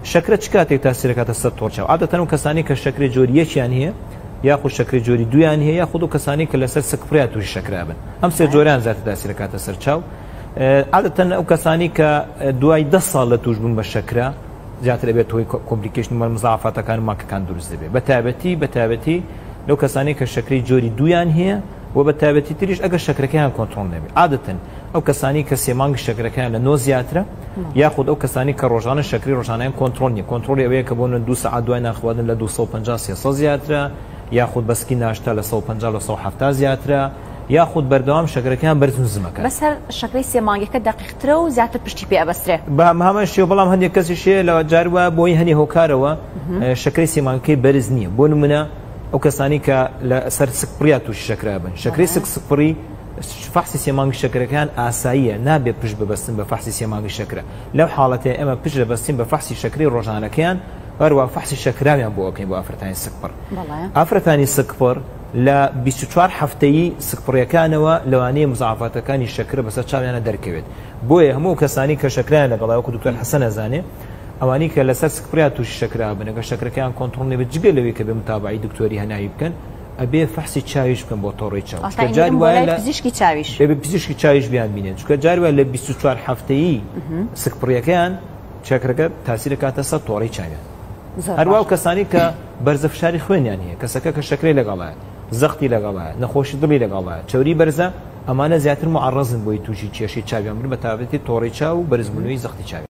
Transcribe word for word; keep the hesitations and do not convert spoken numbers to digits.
شەکرە چ کاتێک تاسیرەکاتە سەر تۆڕ چاو عادەتەن و کەسانی کە شەکرە جۆری یەکیان هەیە یاخود شەکرە جۆری دویان هەیە یاخود و کەسانی کە لەسەر سکپڕیا تووشی شەکرا بن ئەم سێ جۆریان زیاتر تاسیرەکاتە سەر چاو عادەتەن ئەو کەسانی کە دوای دە ساڵ لە توش بوون بە شەکرا زیاتر دەبێت هۆی کۆمپلیکیشن مزاعفاتەکان ماکەکان دروست دەبێت بە تایبەتی بە تایبەتی لەو کەسانی کە شەکرەی جۆری دویان هەیە و بە تایبەتی تریش ئەگەر شەکرەکەیان کۆنتڕۆڵ نەبێت عادەتەن ئەو کەسانی کە سێ مانگی شەکرەکەیان لە نۆ زیاترە یاخود ئەو کەسانی کە ڕۆژانە شەکری ڕۆژانەیان کۆنتڕۆڵ نیە کۆنتڕۆڵی ئەوەیە کە بۆ دو سەعات دوای ناخواردن لە دووسەد و پەنجا سێسەد زیاترە یاخود بەسکی ناشتا لە سەد و پەنجا لە سەد و هەفتاد زیاترە یاخود بەردەوام شەکرەکەیان بەرزن زمەکە بەسەر شەکرەی سێ مانگەکە دەقیقترە و زیاتر پشتی پێ ئەبەسترێ بە هەمان شێوە بەڵام هەندێک کەسیشەیە لە جاروە بۆی هەنی هۆکارەوە شەکرەی سێ مانگەکەی بەرز نییە بۆ نمونە ئەو کەسانی کە لە سەر سکپڕیا تووشی شەکرا بن شەکرەی سک سپڕی فحسی سێ مانگی شەکرەکان ئاساییە نابێت پشت ببەستن بە فحسی سێ مانگی شەکرە لەو حاڵەتەیە ئێمە پشت دەبەستین بە فحسی شەکرەی ڕۆژانەکەیان هەروە فحسی شەکراویان بۆ ئەوکەین بۆ ئافرەتانی سکپڕ ئافرەتانی سکپڕ لە بیست و چوار هەفتەیی سکپڕیەکانەوە لەوانەیە مزاعفاتەکانی شەکرە بەسەر چاویانە دەرکەوێت بۆیە هەموو کەسانی کە شەکرایان لەگەڵا وەکو دکتۆر حەسەن ئەزانێ ئەوانی کە لەسەر سکپڕیا تووشی شەکرا بن ئەگەر شەکرەکەیان کۆنتڕۆڵ نەبێت جگە لەوەی کە بێ متابعی دکتۆری هەنایی بکەن ئەبێ فحسی چاویش بکەن بۆ تۆڕی چاو جاری وایە لە پزیشکی چاویش بێ پزیشکی چاویش بیان بینێن چونکە جاری وایە لە بیست و چوار هەفتەیی سکپڕیەکەیان چەکرەکە تاسیرە کاتە سەر تۆڕی چاویان هەروە و کەسانی کە بەرزە فشاری خوێنیان هەیە کەسەکە کە شەکرەی لەگەڵایە زەختی لەگەڵایە نەخۆشی دڵی لەگەڵایە چەوری بەرزە ئەمانە زیاتر معەڕەزن بۆی تووشی کێشەی چاویان بن بە تایبەتی تۆڕی چاو و بەرزبوونەوەی زەختی چاوی